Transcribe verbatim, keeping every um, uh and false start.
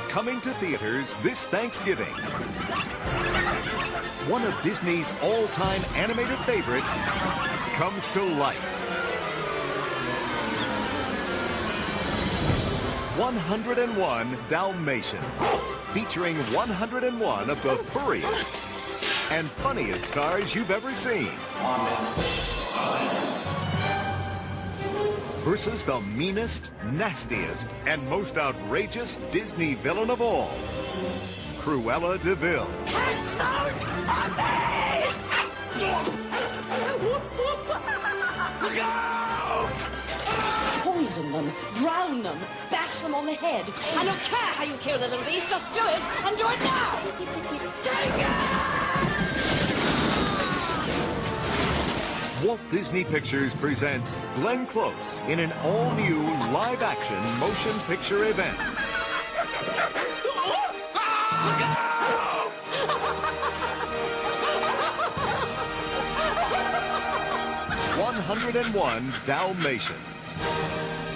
coming to theaters this Thanksgiving. One of Disney's all-time animated favorites comes to life. one hundred and one Dalmatians, featuring one hundred and one of the furriest and funniest stars you've ever seen. Versus the meanest, nastiest, and most outrageous Disney villain of all, Cruella de Vil. Catch those puppies! Look out! Poison them, drown them, bash them on the head. I don't care how you kill the little beast, just do it, and do it now! Take it! Walt Disney Pictures presents Glenn Close in an all-new live-action motion picture event. one hundred and one Dalmatians.